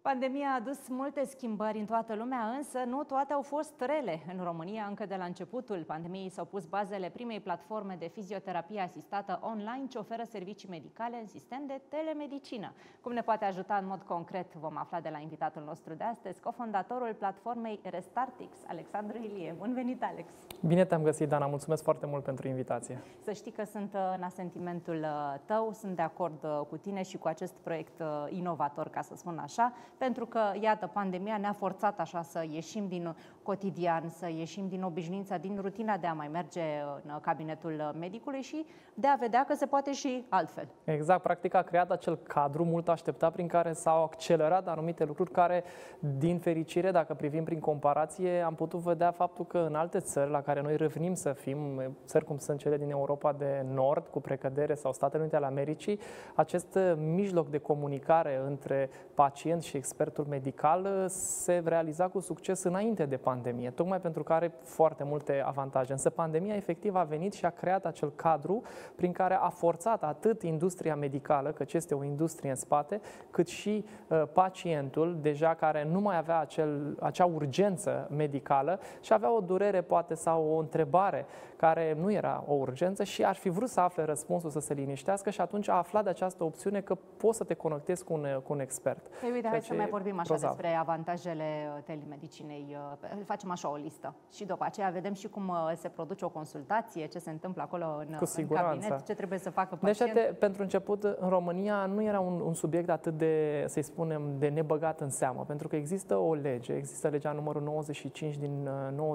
Pandemia a adus multe schimbări în toată lumea, însă nu toate au fost rele. În România, încă de la începutul pandemiei, s-au pus bazele primei platforme de fizioterapie asistată online ce oferă servicii medicale în sistem de telemedicină. Cum ne poate ajuta în mod concret, vom afla de la invitatul nostru de astăzi, cofondatorul platformei Restartix, Alexandru Ilie. Bun venit, Alex! Bine te-am găsit, Dana. Mulțumesc foarte mult pentru invitație. Să știi că sunt în asentimentul tău, sunt de acord cu tine și cu acest proiect inovator, ca să spun așa, pentru că, iată, pandemia ne-a forțat așa să ieșim din cotidian, să ieșim din obișnuința, din rutina de a mai merge în cabinetul medicului și de a vedea că se poate și altfel. Exact, practic a creat acel cadru mult așteptat prin care s-au accelerat anumite lucruri care, din fericire, dacă privim prin comparație, am putut vedea faptul că în alte țări la care noi revenim să fim, țări cum sunt cele din Europa de Nord, cu precădere, sau Statele Unite ale Americii, acest mijloc de comunicare între pacient și expertul medical se realiza cu succes înainte de pandemie, tocmai pentru că are foarte multe avantaje. Însă pandemia efectiv a venit și a creat acel cadru prin care a forțat atât industria medicală, căci este o industrie în spate, cât și pacientul, deja care nu mai avea acea urgență medicală și avea o durere poate sau o întrebare care nu era o urgență și ar fi vrut să afle răspunsul, să se liniștească, și atunci a aflat de această opțiune că poți să te conectezi cu un expert. Păi uite, hai să mai vorbim așa despre avantajele telemedicinei. Facem așa o listă și după aceea vedem și cum se produce o consultație, ce se întâmplă acolo în cabinet, ce trebuie să facă pacientul. Deci, pentru început, în România nu era un subiect atât de, să-i spunem, de nebăgat în seamă, pentru că există o lege, există legea numărul 95 din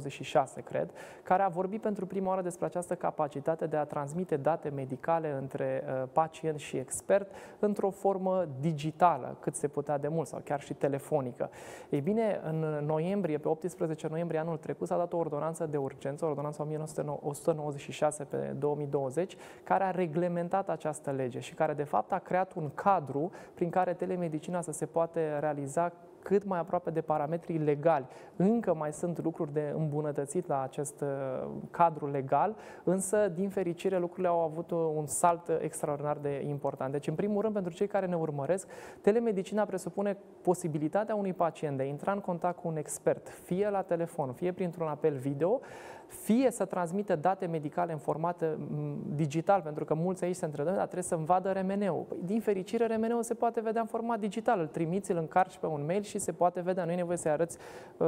96, cred, care a vorbit pentru prima oară despre această capacitate de a transmite date medicale între pacient și expert într-o formă digitală, cât se putea de mult, sau chiar și telefonică. Ei bine, în noiembrie, pe 18 noiembrie anul trecut, s-a dat o ordonanță de urgență, ordonanța 1196 pe 2020, care a reglementat această lege și care, de fapt, a creat un cadru prin care telemedicina să se poate realiza cât mai aproape de parametrii legali. Încă mai sunt lucruri de îmbunătățit la acest cadru legal, însă, din fericire, lucrurile au avut un salt extraordinar de important. Deci, în primul rând, pentru cei care ne urmăresc, telemedicina presupune posibilitatea unui pacient de a intra în contact cu un expert, fie la telefon, fie printr-un apel video, fie să transmită date medicale în format digital, pentru că mulți aici se întreabă, dar trebuie să-mi vadă RMN-ul. Din fericire, RMN-ul se poate vedea în format digital. Îl trimiți, îl încarci pe un mail și se poate vedea. Nu e nevoie să-i arăți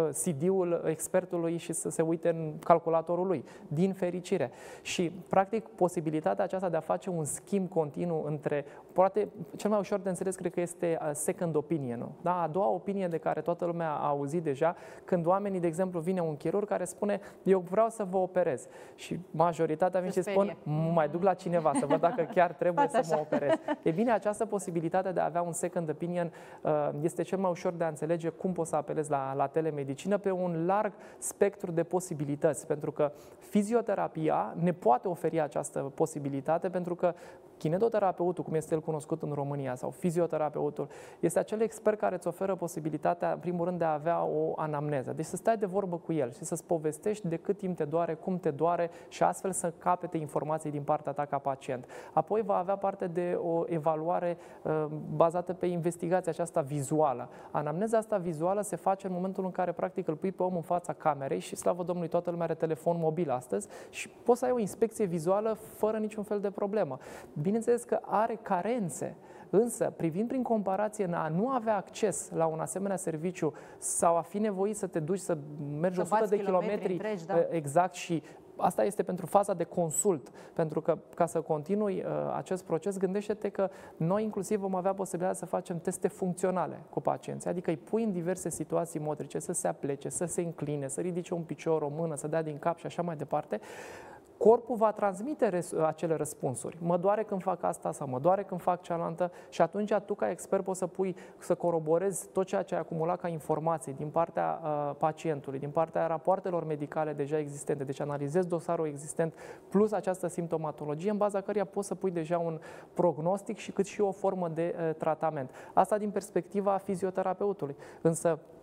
CD-ul expertului și să se uite în calculatorul lui. Din fericire. Și, practic, posibilitatea aceasta de a face un schimb continuu între, poate, cel mai ușor de înțeles, cred că este second opinion. Da? A doua opinie de care toată lumea a auzit deja, când oamenii, de exemplu, vine un chirurg care spune, eu vreau să vă operez. Și majoritatea vin și spun, mai duc la cineva să văd dacă chiar trebuie să mă operez. E bine, această posibilitate de a avea un second opinion este cel mai ușor de a înțelege cum poți să apelezi la telemedicină pe un larg spectru de posibilități, pentru că fizioterapia ne poate oferi această posibilitate, pentru că kinedoterapeutul, cum este el cunoscut în România, sau fizioterapeutul, este acel expert care îți oferă posibilitatea, în primul rând, de a avea o anamneză. Deci să stai de vorbă cu el și să-ți povestești de cât timp te doare, cum te doare și astfel să capete informații din partea ta ca pacient. Apoi va avea parte de o evaluare bazată pe investigația aceasta vizuală. Anamneza asta vizuală se face în momentul în care, practic, îl pui pe om în fața camerei și, slavă Domnului, toată lumea are telefon mobil astăzi și poți să ai o inspecție vizuală fără niciun fel de problemă. Bineînțeles că are carențe, însă, privind prin comparație a nu avea acces la un asemenea serviciu sau a fi nevoit să te duci să mergi 100 de kilometri întregi, da. Exact, și asta este pentru faza de consult, pentru că, ca să continui acest proces, gândește-te că noi inclusiv vom avea posibilitatea să facem teste funcționale cu pacienții, adică îi pui în diverse situații motrice, să se aplece, să se încline, să ridice un picior, o mână, să dea din cap și așa mai departe. Corpul va transmite acele răspunsuri. Mă doare când fac asta sau mă doare când fac cealaltă, și atunci tu, ca expert, poți să coroborezi tot ceea ce ai acumulat ca informații din partea pacientului, din partea rapoartelor medicale deja existente. Deci analizezi dosarul existent plus această simptomatologie, în baza căreia poți să pui deja un prognostic și cât și o formă de tratament. Asta din perspectiva fizioterapeutului. Însă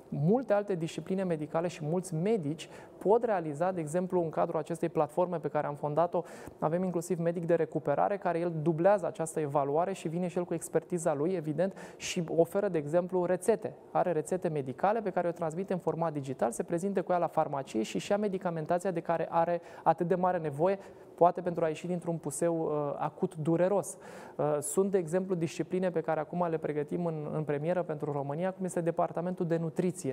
multe alte discipline medicale și mulți medici pot realiza, de exemplu, în cadrul acestei platforme pe care am fondat-o, avem inclusiv medic de recuperare, care el dublează această evaluare și vine și el cu expertiza lui, evident, și oferă, de exemplu, rețete. Are rețete medicale pe care o transmite în format digital, se prezinte cu ea la farmacie și ia medicamentația de care are atât de mare nevoie, poate pentru a ieși dintr-un puseu acut dureros. Sunt, de exemplu, discipline pe care acum le pregătim în premieră pentru România, cum este departamentul de nutriție.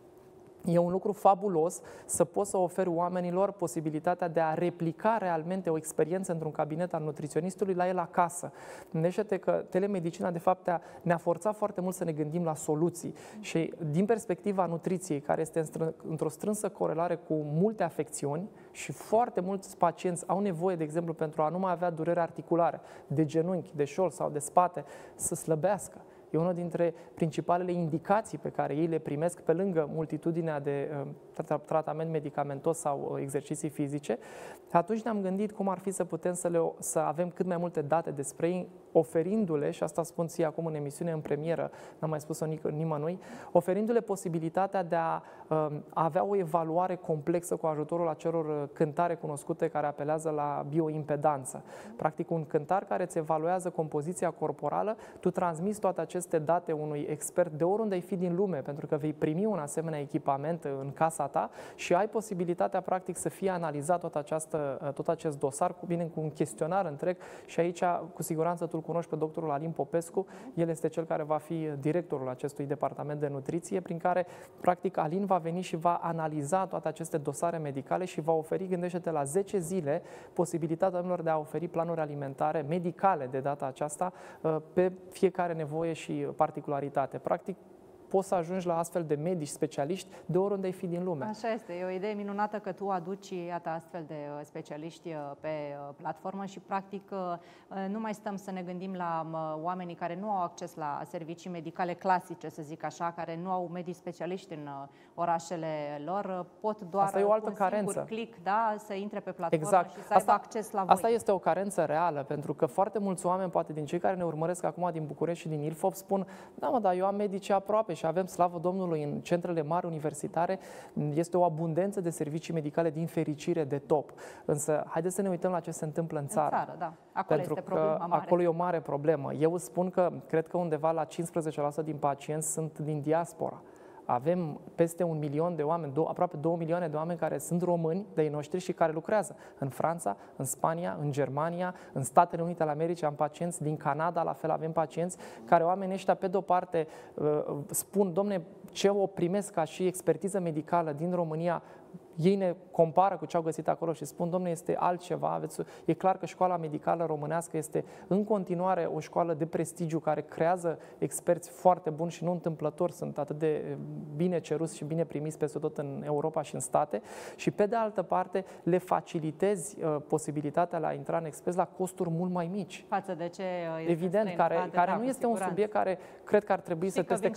E un lucru fabulos să poți să oferi oamenilor posibilitatea de a replica realmente o experiență într-un cabinet al nutriționistului la el acasă. Gândește-te că telemedicina, de fapt, ne-a forțat foarte mult să ne gândim la soluții. Și din perspectiva nutriției, care este într-o strânsă corelare cu multe afecțiuni și foarte mulți pacienți au nevoie, de exemplu, pentru a nu mai avea durere articulare, de genunchi, de șol sau de spate, să slăbească. E una dintre principalele indicații pe care ei le primesc pe lângă multitudinea de tratament medicamentos sau exerciții fizice. Atunci ne-am gândit cum ar fi să putem să avem cât mai multe date despre ei, oferindu-le, și asta spun ție acum în emisiune, în premieră, n-am mai spus-o nimănui, oferindu-le posibilitatea de a avea o evaluare complexă cu ajutorul acelor cântare cunoscute care apelează la bioimpedanță. Practic un cântar care îți evaluează compoziția corporală, tu transmiți toate aceste date unui expert de oriunde ai fi din lume, pentru că vei primi un asemenea echipament în casa ta și ai posibilitatea practic să fie analizat tot acest dosar, cu un chestionar întreg și aici cu siguranță tu îl cunoști pe doctorul Alin Popescu, el este cel care va fi directorul acestui departament de nutriție, prin care practic Alin va veni și va analiza toate aceste dosare medicale și va oferi, gândește-te, la 10 zile posibilitatea oamenilor de a oferi planuri alimentare medicale de data aceasta pe fiecare nevoie și particularitate. Practic, poți să ajungi la astfel de medici specialiști de oriunde ai fi din lume. Așa este. E o idee minunată că tu aduci, iată, astfel de specialiști pe platformă și, practic, nu mai stăm să ne gândim la oamenii care nu au acces la servicii medicale clasice, să zic așa, care nu au medici specialiști în orașele lor, pot doar asta e o altă cu un singur click, da, să intre pe platformă și să aibă acces la voi. Asta este o carență reală, pentru că foarte mulți oameni, poate din cei care ne urmăresc acum din București și din Ilfov, spun, da, mă, dar eu am medici aproape și avem, slavă Domnului, în centrele mari universitare este o abundență de servicii medicale, din fericire, de top. Însă, haideți să ne uităm la ce se întâmplă în țară. În țară, da. Acolo pentru este problema mare. Acolo e o mare problemă. Eu spun că cred că undeva la 15% din pacienți sunt din diaspora. Avem peste 1 milion de oameni, aproape 2 milioane de oameni care sunt români de-ai noștri și care lucrează în Franța, în Spania, în Germania, în Statele Unite ale Americii. Am pacienți din Canada, la fel avem pacienți care, oamenii ăștia, pe de-o parte, spun, domne, ce o primesc ca și expertiză medicală din România, ei ne compară cu ce au găsit acolo și spun, domne, este altceva. E clar că școala medicală românească este în continuare o școală de prestigiu care creează experți foarte buni și nu întâmplător sunt atât de bine ceruți și bine primiți peste tot în Europa și în state. Și pe de altă parte le facilitezi posibilitatea la a intra în experți la costuri mult mai mici. Față de ce este evident, care nu este un subiect care cred că ar trebui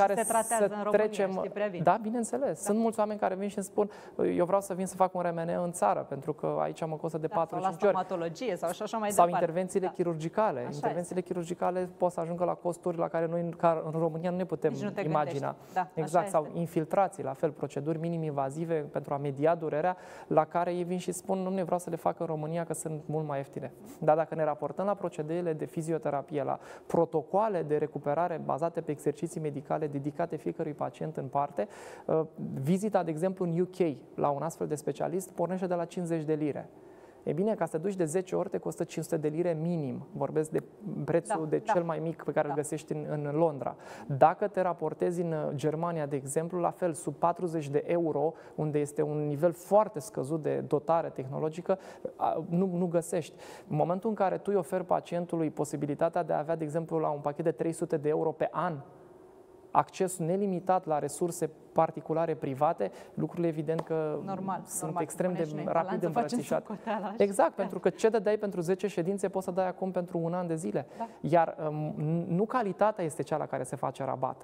să trecem. Da, bineînțeles. Sunt mulți oameni care vin și îmi spun, eu vreau să vin să fac un RMN în țară, pentru că aici mă costă de 4-5 ori. Sau la stomatologie sau așa mai departe. Sau intervențiile chirurgicale. Intervențiile chirurgicale pot să ajungă la costuri la care noi în România nu ne putem imagina. Exact. Sau infiltrații, la fel, proceduri minim-invazive pentru a media durerea, la care ei vin și spun, nu vreau să le fac în România că sunt mult mai ieftine. Dar dacă ne raportăm la procedeele de fizioterapie, la protocoale de recuperare bazate pe exerciții medicale dedicate fiecărui pacient în parte, vizita, de exemplu, în UK la un astfel de specialist pornește de la 50 de lire. E bine, ca să te duci de 10 ori te costă 500 de lire minim. Vorbesc de prețul cel mai mic pe care îl găsești în Londra. Dacă te raportezi în Germania, de exemplu, la fel, sub 40 de euro, unde este un nivel foarte scăzut de dotare tehnologică, nu găsești. În momentul în care tu îi oferi pacientului posibilitatea de a avea, de exemplu, la un pachet de 300 de euro pe an, acces nelimitat la resurse particulare, private, lucrurile evident că sunt extrem de rapid îmbrățișate. Exact, pentru că ce dădeai pentru 10 ședințe poți să dai acum pentru un an de zile. Iar nu calitatea este cea la care se face rabat.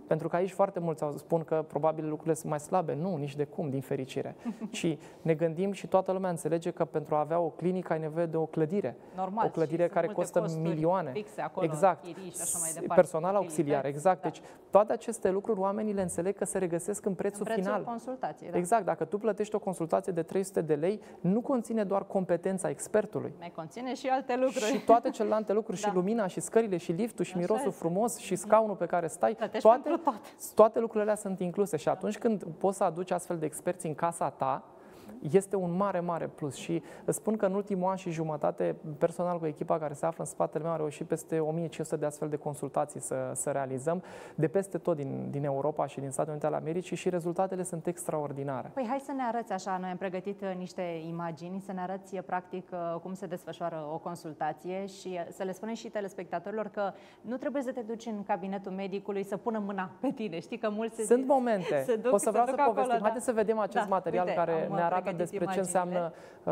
Pentru că aici foarte mulți spun că probabil lucrurile sunt mai slabe. Nu, nici de cum, din fericire. Ci ne gândim și toată lumea înțelege că pentru a avea o clinică ai nevoie de o clădire. Normal, o clădire care costă milioane. Fixe acolo, exact. chirii și așa mai departe. Personal auxiliar, exact. Da. Deci toate aceste lucruri oamenii le înțeleg că se regăsesc în prețul final. Consultației, da. Exact. Dacă tu plătești o consultație de 300 de lei, nu conține doar competența expertului. Mai conține și alte lucruri. Și toate celelalte lucruri, Da. și lumina, și scările, și liftul, și Așa mirosul este. frumos, și scaunul pe care stai, toate lucrurile alea sunt incluse. Și atunci când poți să aduci astfel de experți în casa ta, este un mare, mare plus. Și îți spun că în ultimul an și jumătate, personal cu echipa care se află în spatele meu, am reușit peste 1500 de astfel de consultații să realizăm, de peste tot din Europa și din Statele Unite ale Americii, și rezultatele sunt extraordinare. Păi hai să ne arăți așa, noi am pregătit niște imagini, să ne arăți practic cum se desfășoară o consultație și să le spunem și telespectatorilor că nu trebuie să te duci în cabinetul medicului să pună mâna pe tine. Știi că mulți sunt momente. O să vreau să povestim. Acolo, Haideți să vedem acest material care ne arată despre ce înseamnă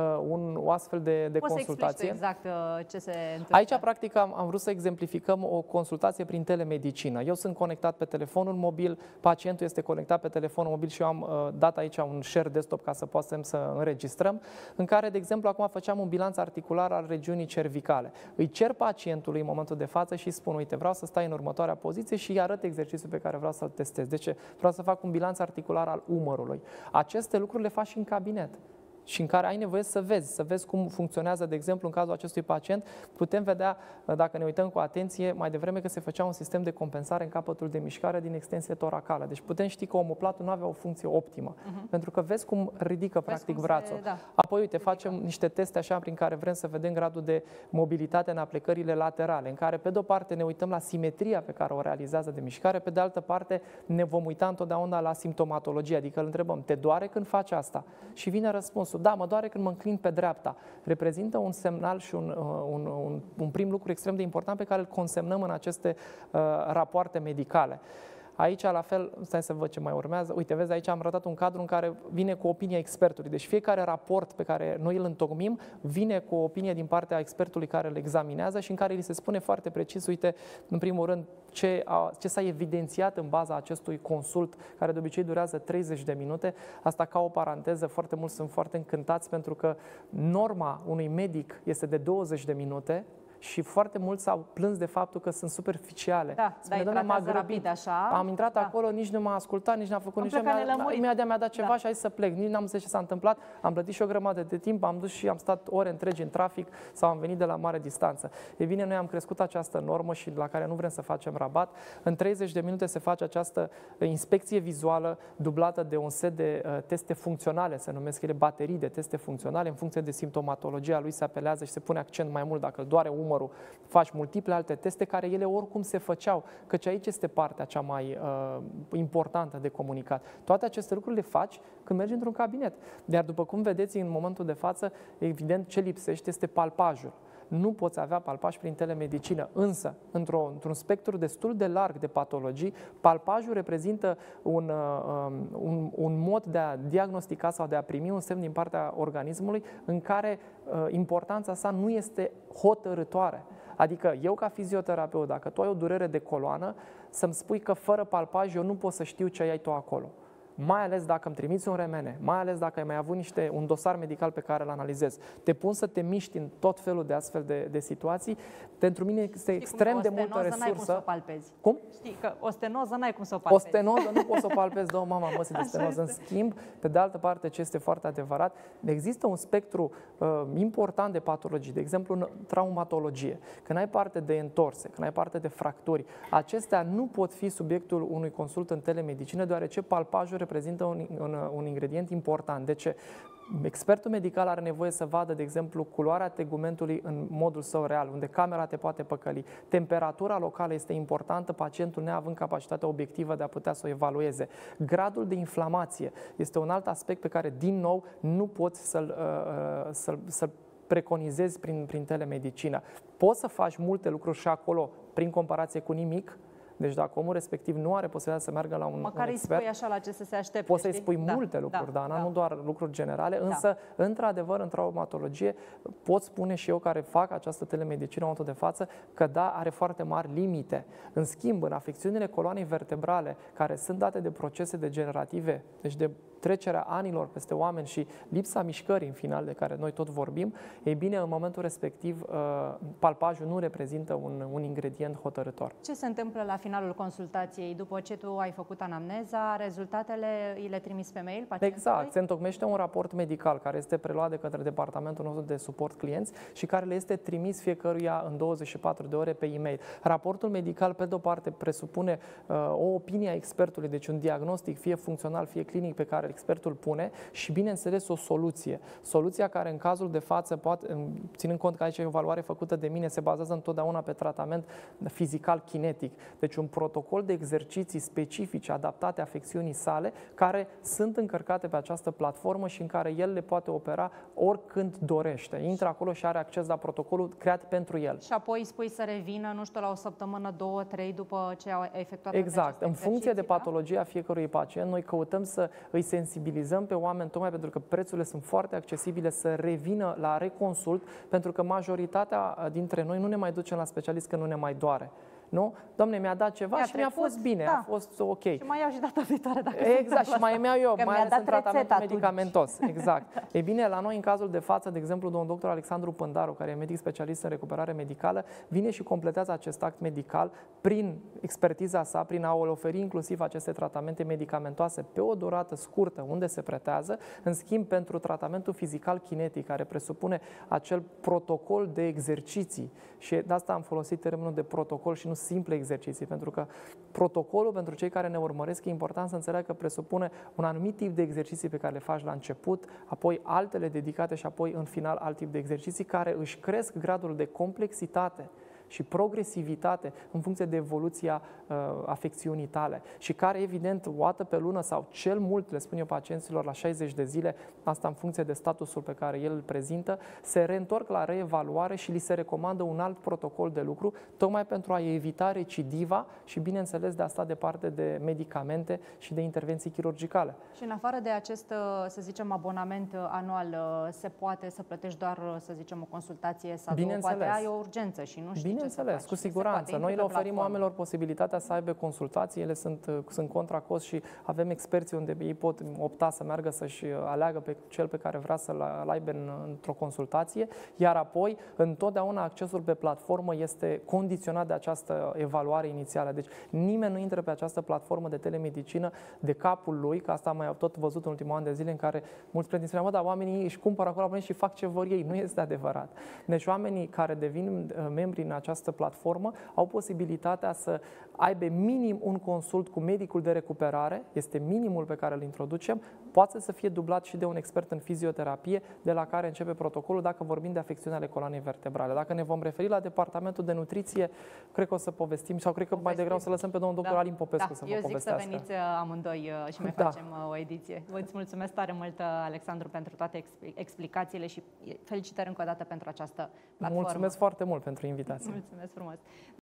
o astfel de consultație. Exact ce se întâmplă. Aici, practic, am vrut să exemplificăm o consultație prin telemedicină. Eu sunt conectat pe telefonul mobil, pacientul este conectat pe telefonul mobil și eu am dat aici un share desktop ca să putem să înregistrăm, în care, de exemplu, acum făceam un bilanț articular al regiunii cervicale. Îi cer pacientului în momentul de față și îi spun, uite, vreau să stai în următoarea poziție și îi arăt exercițiul pe care vreau să-l testez. Deci vreau să fac un bilanț articular al umărului. Aceste lucruri le faci și în cabinet și în care ai nevoie să vezi cum funcționează, de exemplu, în cazul acestui pacient. Putem vedea, dacă ne uităm cu atenție, mai devreme că se făcea un sistem de compensare în capătul de mișcare din extensie toracală. Deci putem ști că omoplatul nu avea o funcție optimă, pentru că vezi cum ridică practic brațul. Apoi, uite, facem niște teste așa prin care vrem să vedem gradul de mobilitate în aplecările laterale, în care, pe de-o parte, ne uităm la simetria pe care o realizează de mișcare, pe de altă parte, ne vom uita întotdeauna la simptomatologie, adică îl întrebăm, te doare când faci asta? Și vine răspunsul, da, mă doare când mă înclin pe dreapta. Reprezintă un semnal și un prim lucru extrem de important pe care îl consemnăm în aceste rapoarte medicale. Aici, la fel, stai să văd ce mai urmează. Uite, vezi, aici am arătat un cadru în care vine cu opinia expertului. Deci fiecare raport pe care noi îl întocmim vine cu o opinie din partea expertului care îl examinează și în care îi se spune foarte precis, uite, în primul rând, ce s-a evidențiat în baza acestui consult, care de obicei durează 30 de minute. Asta ca o paranteză, foarte mulți sunt foarte încântați pentru că norma unui medic este de 20 de minute, și foarte mulți s-au plâns de faptul că sunt superficiale. M-a grăbit, așa. Am intrat acolo, nici nu m-a ascultat, nici n-a făcut nici imediat mi-a dat ceva și hai să plec. Nici n-am înțeles ce s-a întâmplat. Am plătit și o grămadă de timp, am dus și am stat ore întregi în trafic sau am venit de la mare distanță. E bine, noi am crescut această normă și la care nu vrem să facem rabat. În 30 de minute se face această inspecție vizuală dublată de un set de teste funcționale, se numesc ele baterii de teste funcționale, în funcție de simptomatologia lui se apelează și se pune accent mai mult dacă îl doare umărul, faci multiple alte teste care ele oricum se făceau, căci aici este partea cea mai importantă de comunicat. Toate aceste lucruri le faci când mergi într-un cabinet. Iar după cum vedeți în momentul de față, evident ce lipsește este palpajul. Nu poți avea palpaj prin telemedicină, însă, într-un spectru destul de larg de patologii, palpajul reprezintă un mod de a diagnostica sau de a primi un semn din partea organismului în care importanța sa nu este hotărâtoare. Adică eu ca fizioterapeut, dacă tu ai o durere de coloană, să-mi spui că fără palpaj eu nu pot să știu ce ai tu acolo. Mai ales dacă îmi trimiți un remene, mai ales dacă ai mai avut un dosar medical pe care îl analizezi, te pun să te miști în tot felul de astfel de situații, pentru mine este extrem de multă resursă. N-ai cum să o palpezi. Cum? Știi că o stenoză n-ai cum să o palpezi. O stenoză nu poți să o palpezi, două mama măsii de stenoză. În schimb, pe de altă parte, ce este foarte adevărat, există un spectru important de patologii, de exemplu în traumatologie, când ai parte de întorse, când ai parte de fracturi, acestea nu pot fi subiectul unui consult în telemedicină, deoarece palpajul reprezintă un ingredient important. Deci, expertul medical are nevoie să vadă, de exemplu, culoarea tegumentului în modul său real, unde camera te poate păcăli. Temperatura locală este importantă, pacientul neavând capacitatea obiectivă de a putea să o evalueze. Gradul de inflamație este un alt aspect pe care, din nou, nu poți să-l preconizezi prin telemedicină. Poți să faci multe lucruri și acolo, prin comparație cu nimic, Deci dacă omul respectiv nu are posibilitatea să meargă la un măcar îi expert, spui așa la ce să se aștepte. poți să-i spui multe lucruri, Dana, nu doar lucruri generale, însă, într-adevăr, în traumatologie, pot spune și eu care fac această telemedicină în momentul de față, că da, are foarte mari limite. În schimb, în afecțiunile coloanei vertebrale, care sunt date de procese degenerative, deci de trecerea anilor peste oameni și lipsa mișcării în final, de care noi tot vorbim, ei bine, în momentul respectiv, palpajul nu reprezintă un ingredient hotărător. Ce se întâmplă la finalul consultației? După ce tu ai făcut anamneza, rezultatele îi le trimiți pe mail pacientului? Exact. Se întocmește un raport medical care este preluat de către departamentul nostru de suport clienți și care le este trimis fiecăruia în 24 de ore pe e-mail. Raportul medical, pe de-o parte, presupune o opinie a expertului, deci un diagnostic, fie funcțional, fie clinic, pe care expertul pune și, bineînțeles, o soluție. Soluția care, în cazul de față, ținând cont că aici e o evaluare făcută de mine, se bazează întotdeauna pe tratament fizical-kinetic. Deci un protocol de exerciții specifice, adaptate afecțiunii sale, care sunt încărcate pe această platformă și în care el le poate opera oricând dorește. Intră acolo și are acces la protocolul creat pentru el. Și apoi îi spui să revină, nu știu, la o săptămână, 2, 3 după ce au efectuat exact. În funcție de patologia fiecărui pacient, noi căutăm să îi sensibilizăm pe oameni, tocmai pentru că prețurile sunt foarte accesibile, să revină la reconsult, pentru că majoritatea dintre noi nu ne mai ducem la specialist că nu ne mai doare. Nu? Doamne, mi-a dat ceva și mi-a fost bine, a fost ok. Și mai iau și data viitoare dacă exact, și mai iau eu, mai ales în tratamentul medicamentos. Atunci. Exact. E bine, la noi, în cazul de față, de exemplu, domnul doctor Alexandru Pândaru, care e medic specialist în recuperare medicală, vine și completează acest act medical prin expertiza sa, prin a oferi inclusiv aceste tratamente medicamentoase pe o durată scurtă, unde se pretează. În schimb, pentru tratamentul fizical-kinetic, care presupune acel protocol de exerciții, și de asta am folosit termenul de protocol și nu simple exerciții, pentru că protocolul, pentru cei care ne urmăresc, e important să înțeleagă că presupune un anumit tip de exerciții pe care le faci la început, apoi altele dedicate și apoi în final alt tip de exerciții care își cresc gradul de complexitate și progresivitate în funcție de evoluția afecțiunii tale și care, evident, o dată pe lună sau cel mult, le spun eu pacienților, la 60 de zile, asta în funcție de statusul pe care el îl prezintă, se reîntorc la reevaluare și li se recomandă un alt protocol de lucru, tocmai pentru a evita recidiva și, bineînțeles, de a sta departe de medicamente și de intervenții chirurgicale. Și în afară de acest, să zicem, abonament anual, se poate să plătești doar, să zicem, o consultație sau două, poate ai o urgență și nu știi. Bineînțeles, cu siguranță. Noi le oferim oamenilor posibilitatea să aibă consultații, ele sunt contra cost și avem experți unde ei pot opta să meargă să-și aleagă pe cel pe care vrea să-l aibă într-o consultație, iar apoi întotdeauna accesul pe platformă este condiționat de această evaluare inițială. Deci nimeni nu intră pe această platformă de telemedicină de capul lui, că asta am mai tot văzut în ultimul an de zile în care mulți prieteni spuneau, dar oamenii își cumpără acolo și fac ce vor ei. Nu este adevărat. Deci oamenii care devin membri în această platformă au posibilitatea să aibă minim un consult cu medicul de recuperare, este minimul pe care îl introducem, poate să fie dublat și de un expert în fizioterapie, de la care începe protocolul dacă vorbim de afecțiuni ale coloanei vertebrale. Dacă ne vom referi la departamentul de nutriție, cred că o să povestim sau cred că mai degrabă să lăsăm pe domnul doctor Alin Popescu să vă povestească. Eu zic să veniți amândoi și mai facem o ediție. Vă mulțumesc tare mult, Alexandru, pentru toate explicațiile și felicitări încă o dată pentru această platformă. Mulțumesc foarte mult pentru invitație. Mulțumesc frumos.